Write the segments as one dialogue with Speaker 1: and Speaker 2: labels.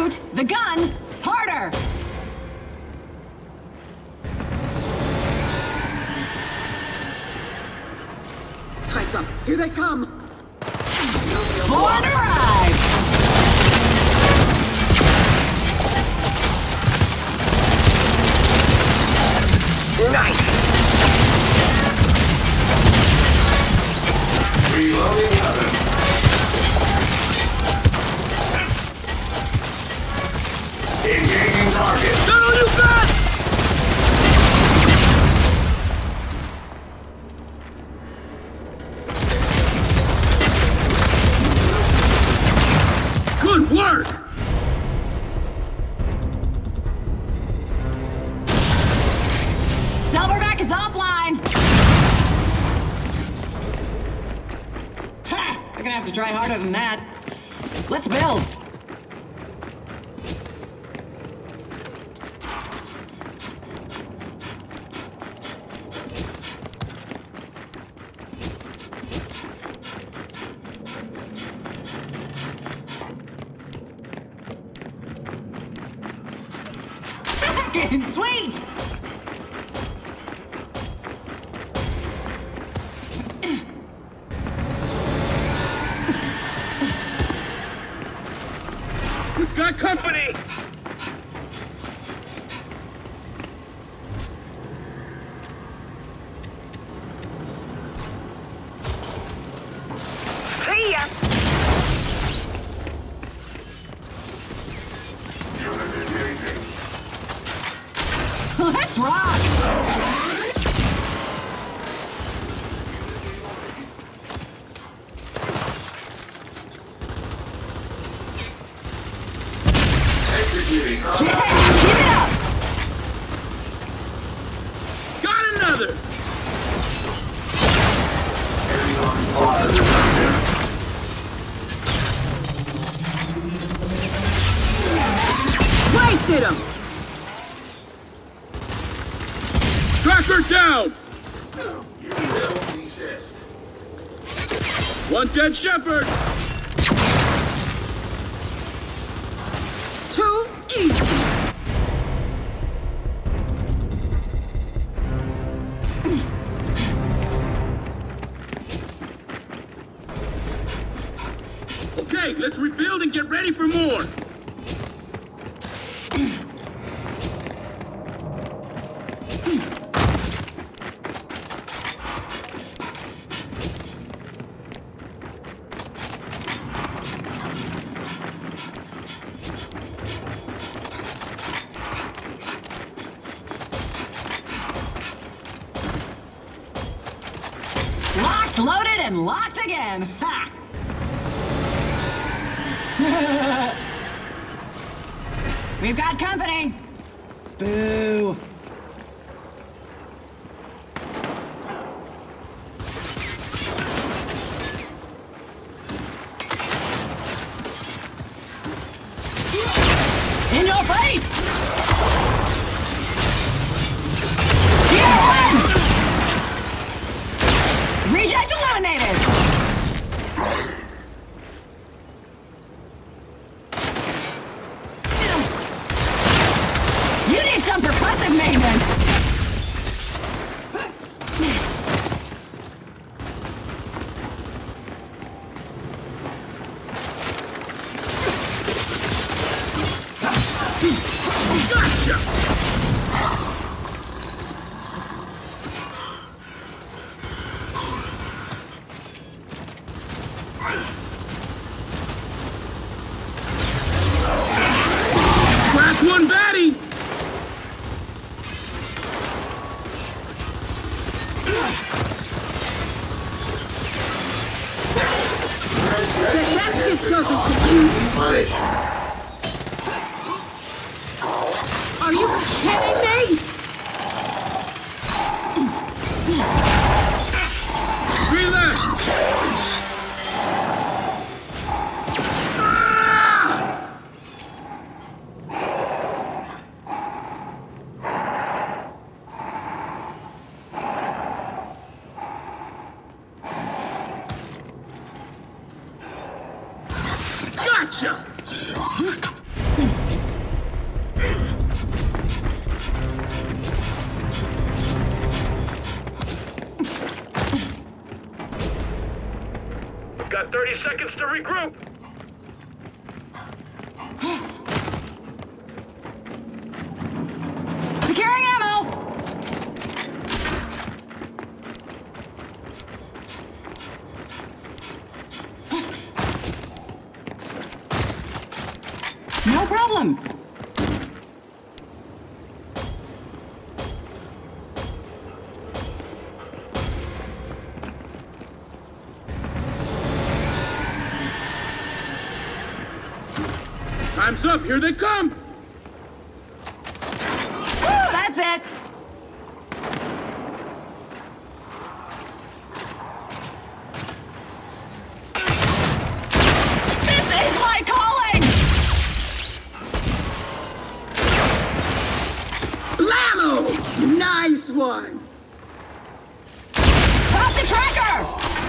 Speaker 1: Shoot the gun harder!
Speaker 2: Tights up. Here they come.
Speaker 1: On arrive!
Speaker 3: Nice! Reloading other. Engaging target.
Speaker 2: No, you fast! Good work!
Speaker 1: Silverback is offline! Ha! We're gonna have to try harder than that. Let's build! Sweet!
Speaker 2: We've got company!
Speaker 3: See ya!
Speaker 1: Let's rock!
Speaker 3: Executing.
Speaker 1: Yeah, keep it up!
Speaker 2: Got another!
Speaker 3: Heading on pause.
Speaker 2: Wasted him! Tracker down!
Speaker 3: You will desist.
Speaker 2: One dead shepherd! Too easy! Okay, let's rebuild and get ready for more!
Speaker 1: Locked, loaded, and locked again! Ha! We've got company! Boo! In your face! Reject eliminated! You need some percussive maintenance!
Speaker 2: Gotcha! Scratch one baddie! That's disgusting to you! Are you kidding me? Relax! Gotcha! Got 30 seconds to regroup.
Speaker 1: Securing ammo! No problem!
Speaker 2: Time's up, here they come!
Speaker 1: Woo, that's it! This is my calling!
Speaker 4: Blammo! Nice one!
Speaker 1: Drop the tracker!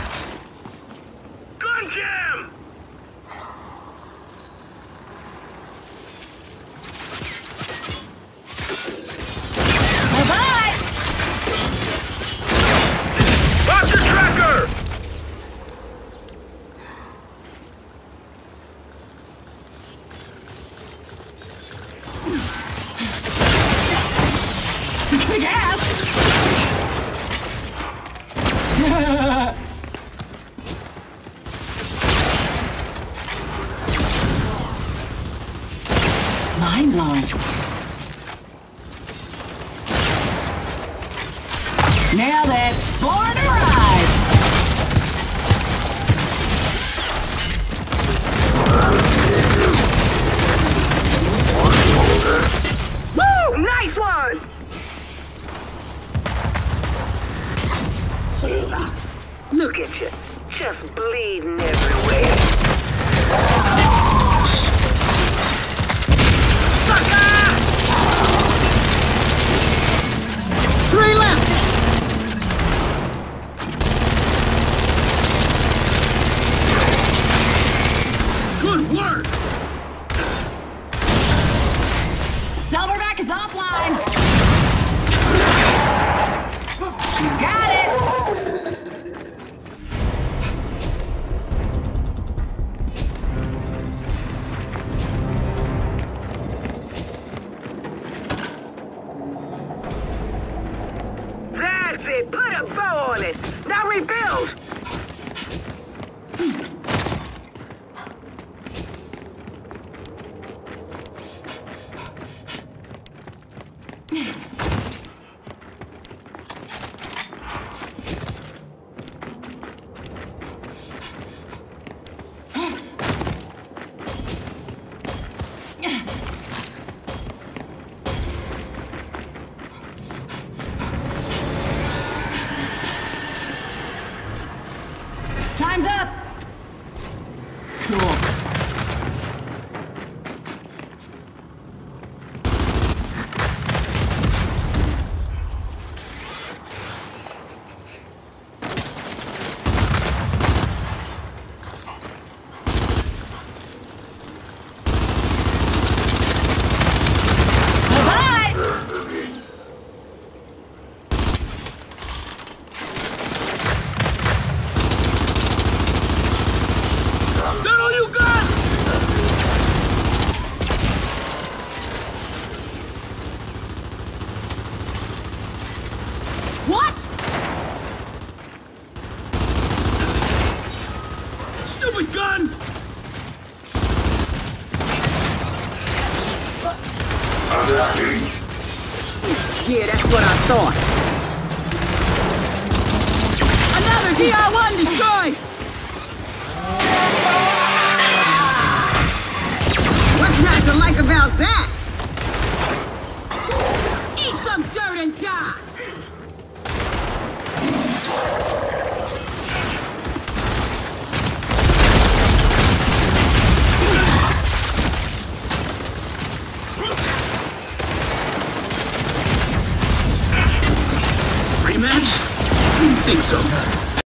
Speaker 2: Gun jam!
Speaker 1: Bye-bye!
Speaker 2: Watch your tracker!
Speaker 1: Big ass! Mind blowing. Nailed it! Born to ride!
Speaker 4: Woo! Nice one! Look at you, just bleeding everywhere. Sucker! 3 left!
Speaker 2: Good work!
Speaker 1: Silverback is offline! She's got it!
Speaker 4: That's it, put a bow on it. Now rebuild!
Speaker 1: Time's up! Cool. Bye-bye!
Speaker 2: That all you got?
Speaker 4: What?
Speaker 2: Stupid gun!
Speaker 3: Unlocking.
Speaker 4: Yeah, that's what I thought. Another DR1 destroyed! What's not to like about that?